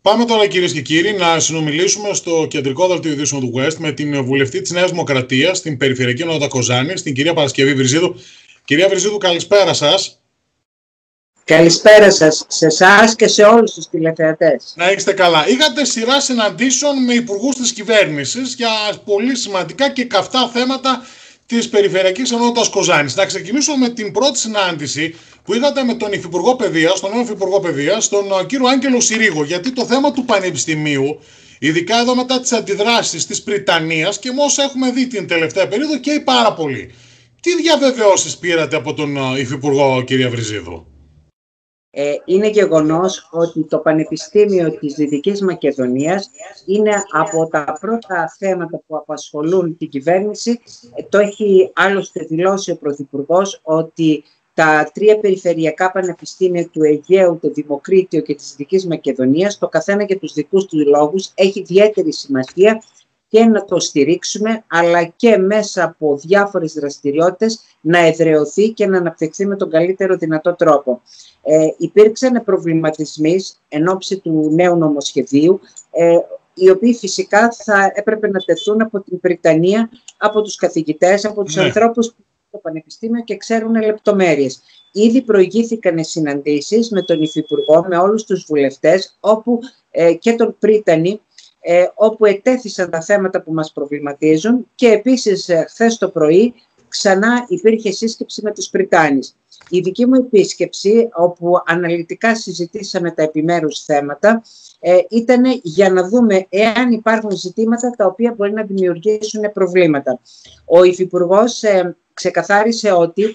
Πάμε τώρα, κυρίες και κύριοι, να συνομιλήσουμε στο κεντρικό δελτίο ειδήσεων του West με την βουλευτή της Νέας Δημοκρατίας στην Περιφερειακή Ενότητα Κοζάνη, την κυρία Παρασκευή Βριζίδου. Κυρία Βριζίδου, καλησπέρα σας. Καλησπέρα σας, σε εσάς και σε όλους τους τηλεθεατές. Να είστε καλά. Είχατε σειρά συναντήσεων με υπουργούς της κυβέρνησης για πολύ σημαντικά και καυτά θέματα της Περιφερειακής Ενότητας Κοζάνης. Να ξεκινήσω με την πρώτη συνάντηση που είχατε με τον Υφυπουργό Παιδείας, τον νέο Υφυπουργό Παιδείας, τον κύριο Άγγελο Συρίγο, γιατί το θέμα του Πανεπιστημίου, ειδικά εδώ μετά τις αντιδράσεις της Πριτανίας και με όσα έχουμε δει την τελευταία περίοδο, καίει πάρα πολύ. Τι διαβεβαιώσεις πήρατε από τον Υφυπουργό, κυρία Βριζίδου? Είναι γεγονός ότι το Πανεπιστήμιο της Δυτικής Μακεδονίας είναι από τα πρώτα θέματα που απασχολούν την κυβέρνηση. Το έχει άλλωστε δηλώσει ο Πρωθυπουργός ότι τα τρία περιφερειακά πανεπιστήμια του Αιγαίου, το Δημοκρίτιο και της Δυτικής Μακεδονίας, το καθένα για τους δικούς του λόγους, έχει ιδιαίτερη σημασία και να το στηρίξουμε, αλλά και μέσα από διάφορες δραστηριότητες να εδραιωθεί και να αναπτυχθεί με τον καλύτερο δυνατό τρόπο. Υπήρξαν προβληματισμοί εν ώψη του νέου νομοσχεδίου, οι οποίοι φυσικά θα έπρεπε να τεθούν από την Πριτανία, από τους καθηγητές, από τους ανθρώπους που είναι στο Πανεπιστήμιο και ξέρουν λεπτομέρειες. Ήδη προηγήθηκαν συναντήσεις με τον Υφυπουργό, με όλους τους βουλευτές, όπου και τον Πρίτανη, όπου ετέθησαν τα θέματα που μας προβληματίζουν και επίσης χθες το πρωί ξανά υπήρχε σύσκεψη με τους Πριτάνης. Η δική μου επίσκεψη, όπου αναλυτικά συζητήσαμε τα επιμέρους θέματα, ήταν για να δούμε εάν υπάρχουν ζητήματα τα οποία μπορεί να δημιουργήσουν προβλήματα. Ο Υφυπουργός ξεκαθάρισε ότι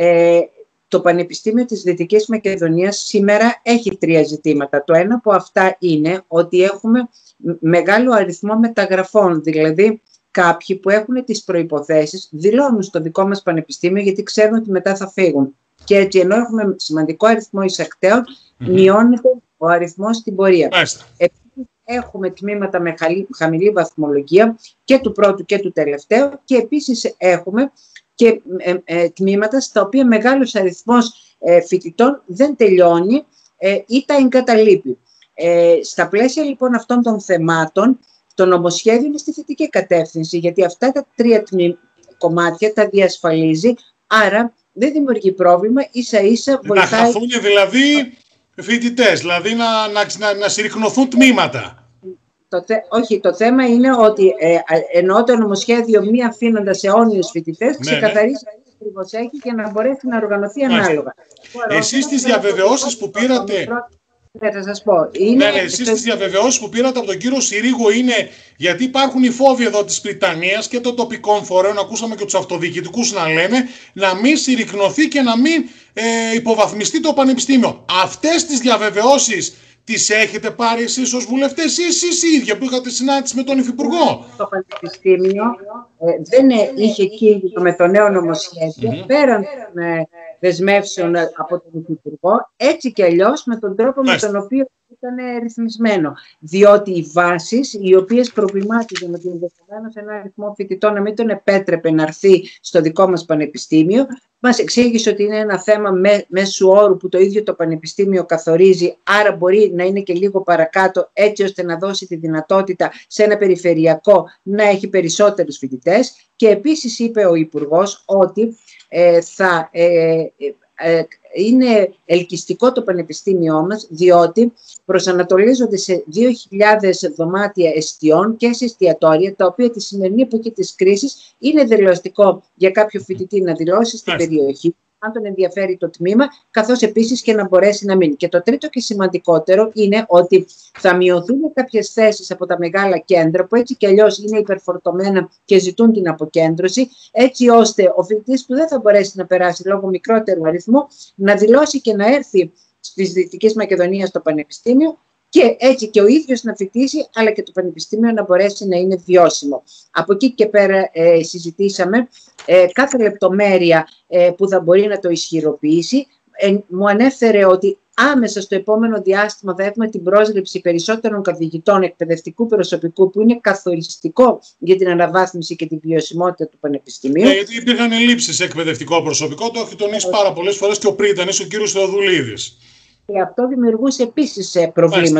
το Πανεπιστήμιο της Δυτικής Μακεδονίας σήμερα έχει τρία ζητήματα. Το ένα από αυτά είναι ότι έχουμε μεγάλο αριθμό μεταγραφών, δηλαδή κάποιοι που έχουν τις προϋποθέσεις δηλώνουν στο δικό μας πανεπιστήμιο γιατί ξέρουν ότι μετά θα φύγουν. Και έτσι, ενώ έχουμε σημαντικό αριθμό εισακτέων, μειώνεται ο αριθμός στην πορεία. Επίσης, έχουμε τμήματα με χαμηλή βαθμολογία και του πρώτου και του τελευταίου και επίσης έχουμε και τμήματα στα οποία μεγάλος αριθμός φοιτητών δεν τελειώνει ή τα εγκαταλείπει. Στα πλαίσια λοιπόν αυτών των θεμάτων, το νομοσχέδιο είναι στη θετική κατεύθυνση, γιατί αυτά τα τρία κομμάτια τα διασφαλίζει, άρα δεν δημιουργεί πρόβλημα, ίσα-ίσα βοηθάει. Να χαθούν δηλαδή φοιτητές, δηλαδή να συρρικνωθούν τμήματα. Όχι, το θέμα είναι ότι ενώ το νομοσχέδιο μη αφήνοντας αιώνιους φοιτητές, ξεκαθαρίζει τι ακριβώς έχει για να μπορέσει να οργανωθεί ανάλογα. Εσείς τις διαβεβαιώσεις που πήρατε... Θα σας πω. Εσείς τις διαβεβαιώσεις που πήρατε από τον κύριο Συρίγο είναι γιατί υπάρχουν οι φόβοι εδώ της Πριτανίας και των τοπικών φορέων, ακούσαμε και τους αυτοδιοικητικούς να λένε, να μην συρρικνωθεί και να μην υποβαθμιστεί το Πανεπιστήμιο. Αυτές τις διαβεβαιώσεις τις έχετε πάρει εσείς ως βουλευτές ή εσείς οι ίδιοι που είχατε συνάντηση με τον Υφυπουργό? Το Πανεπιστήμιο δεν είχε κίνδυνο με το νέο νομοσχέδιο, πέραν δεσμεύσεων από τον Υφυπουργό, έτσι και αλλιώς με τον τρόπο με τον οποίο ήταν ρυθμισμένο. Διότι οι βάσεις, οι οποίες προβλημάτιζαν ότι ενδεχομένως ένα αριθμό φοιτητών να μην τον επέτρεπε να έρθει στο δικό μας πανεπιστήμιο, μας εξήγησε ότι είναι ένα θέμα μέσου όρου που το ίδιο το Πανεπιστήμιο καθορίζει, άρα μπορεί να είναι και λίγο παρακάτω, έτσι ώστε να δώσει τη δυνατότητα σε ένα περιφερειακό να έχει περισσότερους φοιτητές. Και επίσης είπε ο Υπουργός ότι θα είναι ελκυστικό το πανεπιστήμιό μας, διότι προσανατολίζονται σε 2.000 δωμάτια εστιών και σε εστιατόρια, τα οποία τη σημερινή εποχή της κρίσης είναι δελεωστικό για κάποιο φοιτητή να δηλώσει στην περιοχή, αν τον ενδιαφέρει το τμήμα, καθώς επίσης και να μπορέσει να μείνει. Και το τρίτο και σημαντικότερο είναι ότι θα μειωθούν κάποιες θέσεις από τα μεγάλα κέντρα, που έτσι κι αλλιώς είναι υπερφορτωμένα και ζητούν την αποκέντρωση, έτσι ώστε ο φοιτητής που δεν θα μπορέσει να περάσει λόγω μικρότερου αριθμού, να δηλώσει και να έρθει στις Δυτικής Μακεδονίας στο Πανεπιστήμιο και έτσι και ο ίδιος να φοιτήσει, αλλά και το Πανεπιστήμιο να μπορέσει να είναι βιώσιμο. Από εκεί και πέρα συζητήσαμε κάθε λεπτομέρεια που θα μπορεί να το ισχυροποιήσει. Μου ανέφερε ότι άμεσα στο επόμενο διάστημα θα έχουμε την πρόσληψη περισσότερων καθηγητών εκπαιδευτικού προσωπικού, που είναι καθοριστικό για την αναβάθμιση και την βιωσιμότητα του Πανεπιστημίου. Γιατί υπήρχαν ελλείψεις σε εκπαιδευτικό προσωπικό, το έχει τονίσει πάρα πολλές φορές και ο Πρίτανης, ο κύριος Θεοδουλίδης. Και αυτό δημιουργούσε επίσης προβλήματα.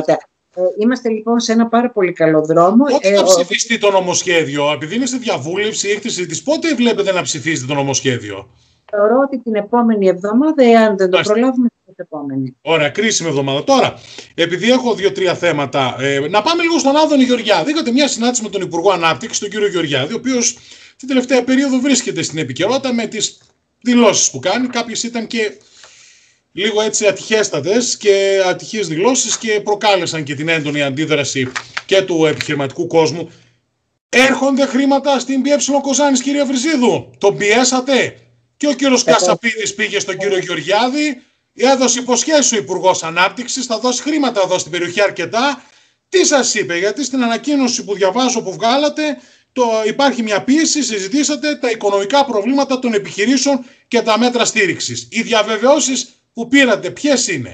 Είμαστε λοιπόν σε ένα πάρα πολύ καλό δρόμο. Πότε θα ψηφιστεί το νομοσχέδιο, επειδή είναι στη διαβούλευση, έχετε συζητήσει, πότε βλέπετε να ψηφίσετε το νομοσχέδιο? Θεωρώ ότι την επόμενη εβδομάδα, εάν δεν το προλάβουμε, την επόμενη. Ωραία, κρίσιμη εβδομάδα. Τώρα, επειδή έχω 2-3 θέματα, να πάμε λίγο στον Άδωνη Γεωργιάδη. Είχατε μια συνάντηση με τον Υπουργό Ανάπτυξης, τον κύριο Γεωργιάδη, ο οποίος την τελευταία περίοδο βρίσκεται στην επικαιρότητα με τις δηλώσεις που κάνει. Κάποιες ήταν και λίγο έτσι ατυχέστατες και ατυχείς δηλώσεις και προκάλεσαν και την έντονη αντίδραση και του επιχειρηματικού κόσμου. Έρχονται χρήματα στην ΠΕ Κοζάνης, κύριε Βρυσίδου? Τον πιέσατε? Και ο κύριος Κασαπίδης πήγε στον κύριο Γεωργιάδη, έδωσε υποσχέσεις ο Υπουργός Ανάπτυξης, θα δώσει χρήματα εδώ στην περιοχή αρκετά. Τι σας είπε? Γιατί στην ανακοίνωση που διαβάζω που βγάλατε, υπάρχει μια πίεση, συζητήσατε τα οικονομικά προβλήματα των επιχειρήσεων και τα μέτρα στήριξης. Οι διαβεβαιώσεις που πήρατε ποιες είναι?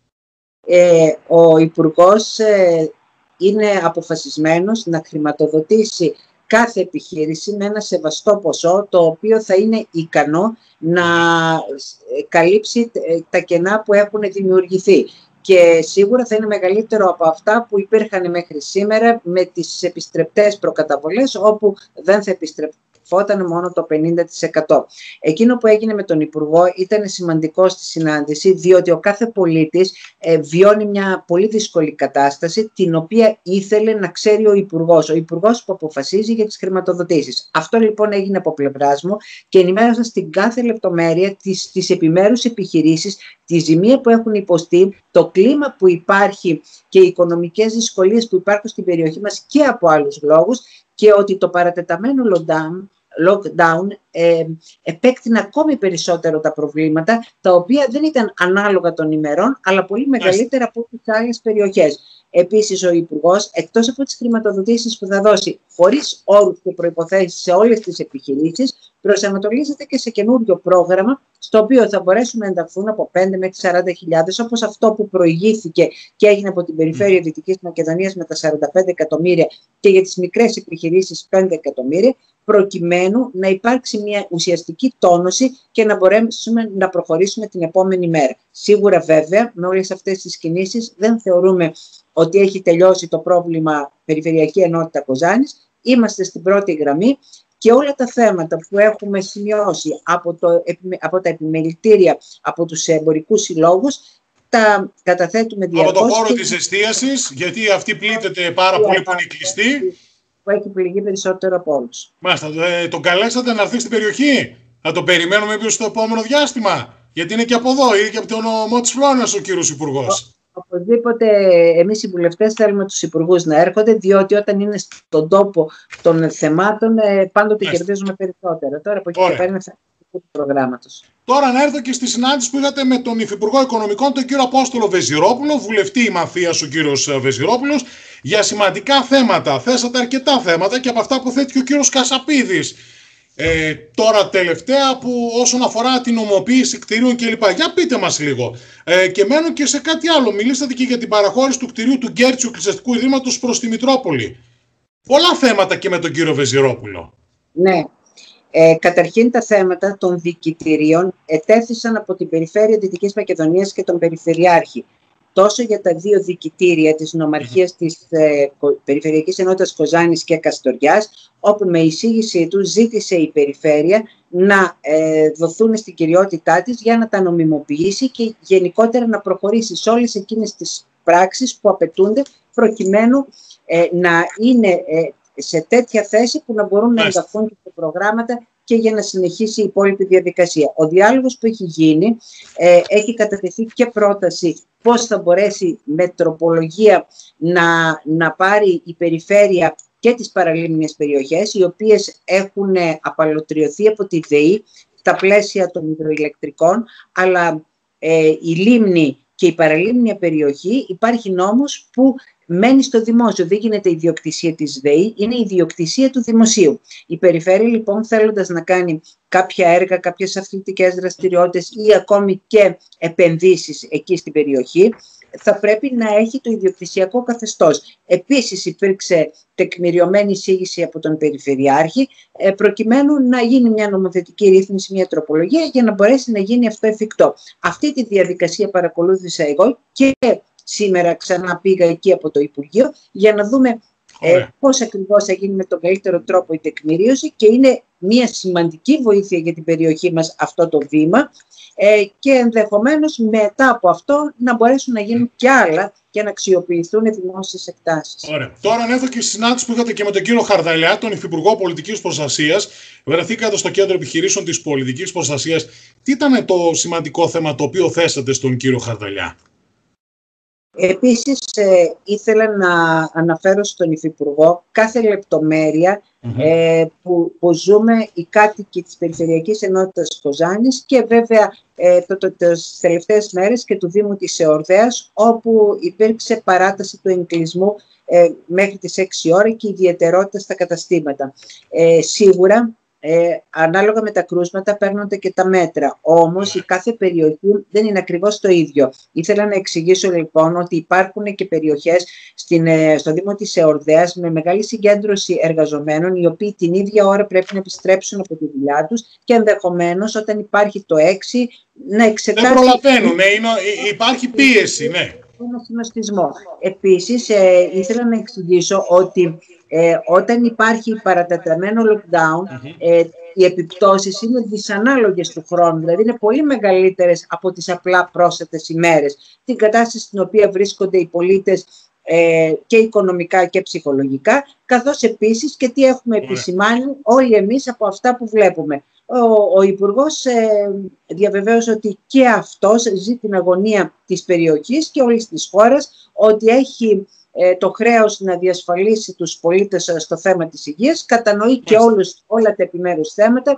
Ο Υπουργός είναι αποφασισμένος να χρηματοδοτήσει κάθε επιχείρηση με ένα σεβαστό ποσό, το οποίο θα είναι ικανό να καλύψει τα κενά που έχουν δημιουργηθεί. Και σίγουρα θα είναι μεγαλύτερο από αυτά που υπήρχαν μέχρι σήμερα με τις επιστρεπτές προκαταβολές, όπου δεν θα επιστρεφόταν μόνο το 50%. Εκείνο που έγινε με τον Υπουργό ήταν σημαντικό στη συνάντηση, διότι ο κάθε πολίτης βιώνει μια πολύ δύσκολη κατάσταση, την οποία ήθελε να ξέρει ο Υπουργός που αποφασίζει για τις χρηματοδοτήσεις. Αυτό λοιπόν έγινε από πλευράς μου και ενημέρωσα στην κάθε λεπτομέρεια τις επιμέρους επιχειρήσεις, τη ζημία που έχουν υποστεί, το κλίμα που υπάρχει και οι οικονομικές δυσκολίες που υπάρχουν στην περιοχή μας και από άλλους λόγους, και ότι το παρατεταμένο lockdown επέκτηνε ακόμη περισσότερο τα προβλήματα, τα οποία δεν ήταν ανάλογα των ημερών, αλλά πολύ μεγαλύτερα από τις άλλες περιοχές. Επίσης, ο Υπουργός, εκτός από τις χρηματοδοτήσεις που θα δώσει χωρίς όρους και προϋποθέσεις σε όλες τις επιχειρήσεις, προσανατολίζεται και σε καινούριο πρόγραμμα, στο οποίο θα μπορέσουν να ενταχθούν από 5 μέχρι 40.000, όπως αυτό που προηγήθηκε και έγινε από την Περιφέρεια Δυτικής Μακεδονίας με τα 45 εκατομμύρια και για τις μικρές επιχειρήσεις 5 εκατομμύρια, προκειμένου να υπάρξει μια ουσιαστική τόνωση και να μπορέσουμε να προχωρήσουμε την επόμενη μέρα. Σίγουρα βέβαια, με όλες αυτές τις κινήσεις δεν θεωρούμε ότι έχει τελειώσει το πρόβλημα Περιφερειακή Ενότητα Κοζάνης. Είμαστε στην πρώτη γραμμή και όλα τα θέματα που έχουμε σημειώσει από τα επιμελητήρια, από τους εμπορικούς συλλόγους, τα καταθέτουμε διαρκώς. Από το χώρο της εστίασης, γιατί αυτή πλήττεται πάρα πολύ που είναι κλειστή. Που έχει πληγεί περισσότερο από όλους. Μάλιστα, τον καλέσατε να έρθει στην περιοχή? Θα το περιμένουμε στο επόμενο διάστημα? Γιατί είναι και από εδώ, είναι και από το νομό της Φλόρινας ο κύριος Υπουργός. Οπωσδήποτε εμείς οι βουλευτές θέλουμε τους υπουργούς να έρχονται, διότι όταν είναι στον τόπο των θεμάτων πάντοτε κερδίζουμε περισσότερο. Τώρα από εκεί και πέρα είναι του προγράμματος. Τώρα να έρθω και στη συνάντηση που είχατε με τον Υφυπουργό Οικονομικών, τον κύριο Απόστολο Βεζιρόπουλο, βουλευτή Μαθίας ο κύριος Βεζιρόπουλος, για σημαντικά θέματα. Θέσατε αρκετά θέματα και από αυτά που θέτει και ο κύριος Κασαπίδης. Τώρα τελευταία που όσον αφορά την νομοποίηση κτηρίων κλπ. Για πείτε μας λίγο. Και μένω και σε κάτι άλλο. Μιλήσατε και για την παραχώρηση του κτηρίου του Γκέρτσιου Εκκλησιαστικού Ιδρύματος προς τη Μητρόπολη. Πολλά θέματα και με τον κύριο Βεζιρόπουλο. Ναι. Καταρχήν τα θέματα των διοικητηρίων ετέθησαν από την Περιφέρεια Δυτικής Μακεδονίας και τον Περιφερειάρχη. Τόσο για τα δύο διοικητήρια της νομαρχίας της Περιφερειακής Ενότητας Κοζάνης και Καστοριάς, όπου με εισήγησή του ζήτησε η Περιφέρεια να δοθούν στην κυριότητά της για να τα νομιμοποιήσει και γενικότερα να προχωρήσει σε όλες εκείνες τις πράξεις που απαιτούνται προκειμένου να είναι σε τέτοια θέση που να μπορούν να ενταχθούν και σε προγράμματα και για να συνεχίσει η υπόλοιπη διαδικασία. Ο διάλογος που έχει γίνει, έχει κατατεθεί και πρόταση πώς θα μπορέσει με τροπολογία να πάρει η Περιφέρεια και τις παραλίμνιες περιοχές, οι οποίες έχουν απαλωτριωθεί από τη ΔΕΗ στα πλαίσια των υδροηλεκτρικών, αλλά η λίμνη και η παραλίμνια περιοχή υπάρχει νόμος που μένει στο δημόσιο, δεν γίνεται ιδιοκτησία της ΔΕΗ, είναι ιδιοκτησία του δημοσίου. Η Περιφέρεια λοιπόν, θέλοντας να κάνει κάποια έργα, κάποιες αθλητικές δραστηριότητες ή ακόμη και επενδύσεις εκεί στην περιοχή, θα πρέπει να έχει το ιδιοκτησιακό καθεστώς. Επίσης υπήρξε τεκμηριωμένη εισήγηση από τον Περιφερειάρχη προκειμένου να γίνει μια νομοθετική ρύθμιση, μια τροπολογία για να μπορέσει να γίνει αυτό εφικτό. Αυτή τη διαδικασία παρακολούθησα εγώ και σήμερα ξανά πήγα εκεί από το Υπουργείο για να δούμε πώς ακριβώς θα γίνει με τον καλύτερο τρόπο η τεκμηρίωση, και είναι μια σημαντική βοήθεια για την περιοχή μας αυτό το βήμα, και ενδεχομένως μετά από αυτό να μπορέσουν να γίνουν και άλλα και να αξιοποιηθούν δημόσιες εκτάσεις. Ωραία. Τώρα ανέφερα και στη συνάντηση που είχατε και με τον κύριο Χαρδαλιά, τον Υφυπουργό Πολιτικής Προστασίας. Βρεθήκατε στο κέντρο επιχειρήσεων της πολιτικής προστασίας. Τι ήταν το σημαντικό θέμα το οποίο θέσατε στον κύριο Χαρδαλιά? Επίσης, ήθελα να αναφέρω στον Υφυπουργό κάθε λεπτομέρεια που ζούμε οι κάτοικοι της Περιφερειακής Ενότητας Κοζάνης, και βέβαια τις τελευταίες μέρες και του Δήμου της Εορδαίας, όπου υπήρξε παράταση του εγκλεισμού μέχρι τις 6 ώρα και ιδιαιτερότητα στα καταστήματα. Σίγουρα, ανάλογα με τα κρούσματα παίρνονται και τα μέτρα. Όμως η κάθε περιοχή δεν είναι ακριβώς το ίδιο. Ήθελα να εξηγήσω λοιπόν ότι υπάρχουν και περιοχές στο Δήμο της Εορδαίας με μεγάλη συγκέντρωση εργαζομένων, οι οποίοι την ίδια ώρα πρέπει να επιστρέψουν από τη δουλειά τους και ενδεχομένως όταν υπάρχει το 6 να εξετάσουν. Δεν προλαβαίνουν, υπάρχει πίεση, ναι. Ένα συνοστισμό. Επίσης, ήθελα να εξηγήσω ότι όταν υπάρχει παρατεταμένο lockdown, οι επιπτώσεις είναι δυσανάλογες του χρόνου, δηλαδή είναι πολύ μεγαλύτερες από τις απλά πρόσθετες ημέρες. Την κατάσταση στην οποία βρίσκονται οι πολίτες και οικονομικά και ψυχολογικά, καθώς επίσης και τι έχουμε επισημάνει όλοι εμείς από αυτά που βλέπουμε. Ο Υπουργός διαβεβαίωσε ότι και αυτός ζει την αγωνία της περιοχής και όλης της χώρας, ότι έχει το χρέος να διασφαλίσει τους πολίτες στο θέμα της υγείας, κατανοεί και όλα τα επιμέρους θέματα,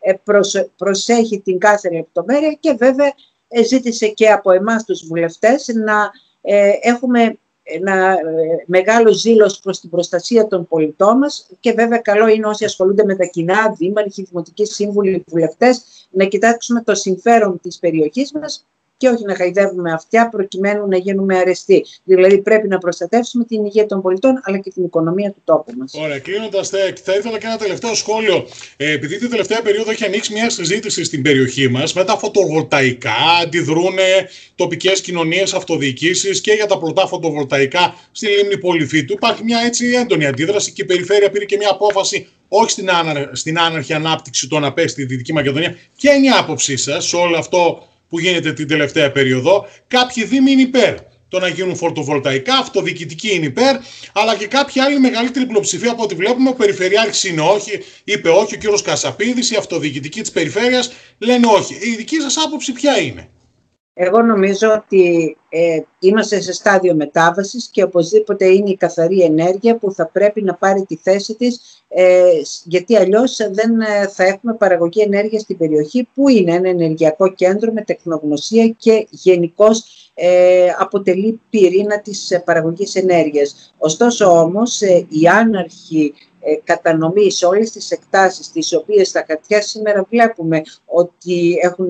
προσέχει την κάθε λεπτομέρεια και βέβαια ζήτησε και από εμάς τους βουλευτές να έχουμε ένα μεγάλο ζήλος προς την προστασία των πολιτών μας, και βέβαια καλό είναι όσοι ασχολούνται με τα κοινά, δήμαρχοι, δημοτικοί σύμβουλοι, βουλευτές, να κοιτάξουμε το συμφέρον της περιοχής μας και όχι να χαϊδεύουμε αυτιά προκειμένου να γίνουμε αρεστοί. Δηλαδή πρέπει να προστατεύσουμε την υγεία των πολιτών αλλά και την οικονομία του τόπου μας. Ωραία, κλείνοντας, θα ήθελα και ένα τελευταίο σχόλιο. Επειδή την τελευταία περίοδο έχει ανοίξει μια συζήτηση στην περιοχή μας με τα φωτοβολταϊκά, αντιδρούν τοπικές κοινωνίες, αυτοδιοικήσεις και για τα πλωτά φωτοβολταϊκά στη λίμνη Πολυφίτου. Υπάρχει μια έτσι έντονη αντίδραση και η περιφέρεια πήρε και μια απόφαση όχι στην άναρχη ανάπτυξη των ΑΠΕ στη Δυτική Μακεδονία. Ποια είναι η άποψή σας σε όλο αυτό που γίνεται την τελευταία περίοδο? Κάποιοι δήμοι είναι υπέρ το να γίνουν φωτοβολταϊκά, αυτοδιοικητικοί είναι υπέρ, αλλά και κάποιοι άλλοι, μεγαλύτερη πλειοψηφία από ό,τι βλέπουμε, ο Περιφερειάρχης είναι όχι, είπε όχι, ο κύριος Κασαπίδης, οι αυτοδιοικητικοί της περιφέρειας λένε όχι. Η δική σας άποψη ποια είναι? Εγώ νομίζω ότι είμαστε σε στάδιο μετάβασης και οπωσδήποτε είναι η καθαρή ενέργεια που θα πρέπει να πάρει τη θέση της, γιατί αλλιώς δεν θα έχουμε παραγωγή ενέργειας στην περιοχή, που είναι ένα ενεργειακό κέντρο με τεχνογνωσία και γενικώς αποτελεί πυρήνα της παραγωγής ενέργειας. Ωστόσο όμως η άναρχη κατανομή σε όλες τις εκτάσεις, τις οποίες στα χαρτιά σήμερα βλέπουμε ότι έχουν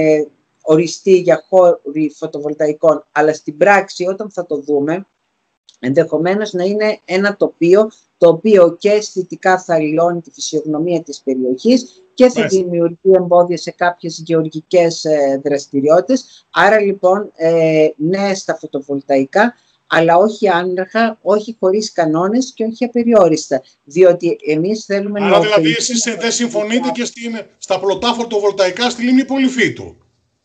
οριστεί για χώροι φωτοβολταϊκών, αλλά στην πράξη όταν θα το δούμε ενδεχομένως να είναι ένα τοπίο το οποίο και αισθητικά θα αλλοιώνει τη φυσιογνωμία της περιοχής και θα δημιουργεί εμπόδια σε κάποιες γεωργικές δραστηριότητες. Άρα λοιπόν ναι στα φωτοβολταϊκά, αλλά όχι άναρχα, όχι χωρίς κανόνες και όχι απεριόριστα. Διότι εμείς θέλουμε να... Άρα δηλαδή εσείς δεν συμφωνείτε και στα πλωτά φωτοβολταϊκά στη λίμνη Πολυφίτου?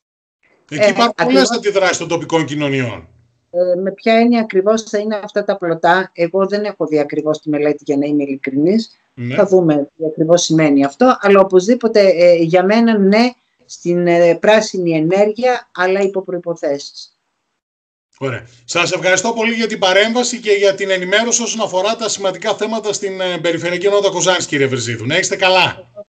Εκεί υπάρχουν πολλές αντιδράσεις των τοπικών κοινωνιών. Με ποια έννοια ακριβώς θα είναι αυτά τα πλωτά? Εγώ δεν έχω δει ακριβώς τη μελέτη για να είμαι ειλικρινής. Ναι. Θα δούμε τι ακριβώς σημαίνει αυτό. Αλλά οπωσδήποτε για μένα ναι στην πράσινη ενέργεια, αλλά υπό προϋποθέσεις. Ωραία. Σας ευχαριστώ πολύ για την παρέμβαση και για την ενημέρωση όσον αφορά τα σημαντικά θέματα στην Περιφερειακή Ενότητα Κοζάνης, κύριε Βερζίδου. Να είστε καλά.